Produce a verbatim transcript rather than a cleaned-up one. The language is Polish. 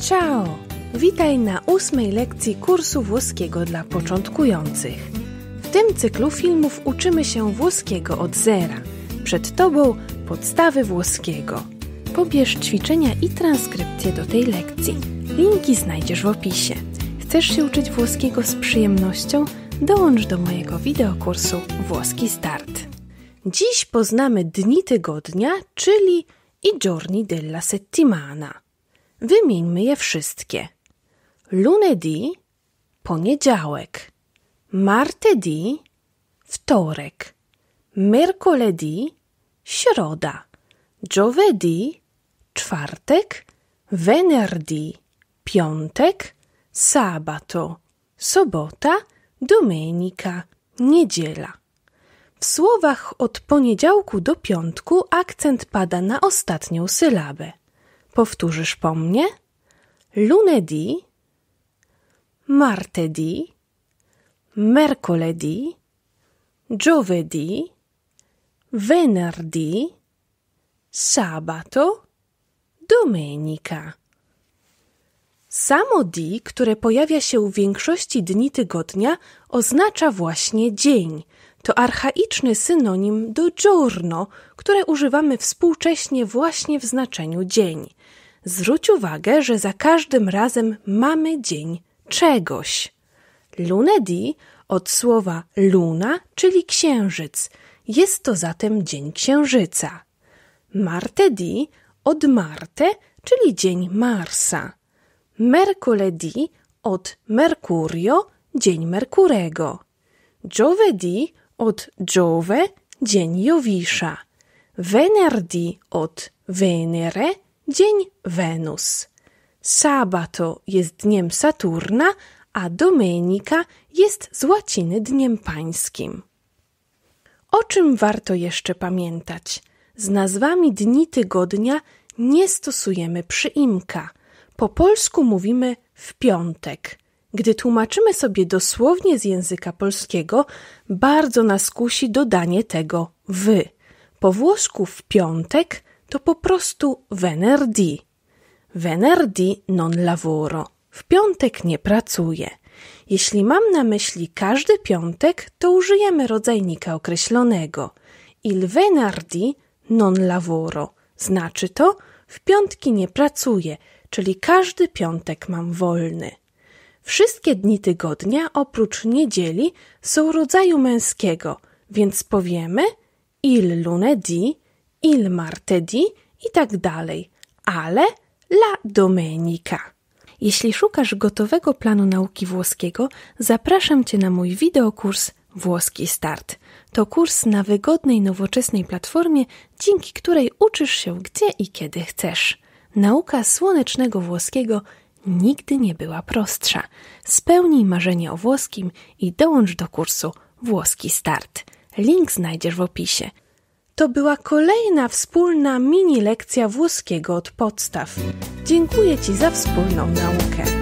Ciao! Witaj na ósmej lekcji kursu włoskiego dla początkujących. W tym cyklu filmów uczymy się włoskiego od zera. Przed Tobą podstawy włoskiego. Pobierz ćwiczenia i transkrypcję do tej lekcji. Linki znajdziesz w opisie. Chcesz się uczyć włoskiego z przyjemnością? Dołącz do mojego wideokursu Włoski Start. Dziś poznamy dni tygodnia, czyli i giorni della settimana. Wymieńmy je wszystkie. Lunedì, poniedziałek. Martedì, wtorek. Mercoledì, środa. Giovedì, czwartek. Venerdì, piątek. Sabato, sobota. Domenica, niedziela. W słowach od poniedziałku do piątku akcent pada na ostatnią sylabę. Powtórzysz po mnie? Lunedì, martedì, mercoledì, giovedì, venerdì, sabato, domenica. Samo di, które pojawia się w większości dni tygodnia, oznacza właśnie dzień. To archaiczny synonim do giorno, które używamy współcześnie właśnie w znaczeniu dzień. Zwróć uwagę, że za każdym razem mamy dzień czegoś. Lunedì od słowa luna, czyli księżyc. Jest to zatem dzień księżyca. Martedì od Marte, czyli dzień Marsa. Mercoledì od Mercurio, dzień Merkurego. Giovedì od Giove, dzień Jowisza. Venerdì od Venere, dzień Wenus. Sabato jest dniem Saturna, a Domenica jest z łaciny dniem pańskim. O czym warto jeszcze pamiętać? Z nazwami dni tygodnia nie stosujemy przyimka. Po polsku mówimy w piątek. Gdy tłumaczymy sobie dosłownie z języka polskiego, bardzo nas kusi dodanie tego wy. Po włosku w piątek to po prostu venerdì. Venerdì non lavoro. W piątek nie pracuję. Jeśli mam na myśli każdy piątek, to użyjemy rodzajnika określonego. Il venerdì non lavoro. Znaczy to w piątki nie pracuję, czyli każdy piątek mam wolny. Wszystkie dni tygodnia oprócz niedzieli są rodzaju męskiego, więc powiemy il lunedì, il martedì i tak dalej, ale la domenica. Jeśli szukasz gotowego planu nauki włoskiego, zapraszam Cię na mój wideokurs Włoski Start. To kurs na wygodnej, nowoczesnej platformie, dzięki której uczysz się gdzie i kiedy chcesz. Nauka słonecznego włoskiego nigdy nie była prostsza. Spełnij marzenie o włoskim i dołącz do kursu Włoski Start. Link znajdziesz w opisie. To była kolejna wspólna mini lekcja włoskiego od podstaw. Dziękuję Ci za wspólną naukę.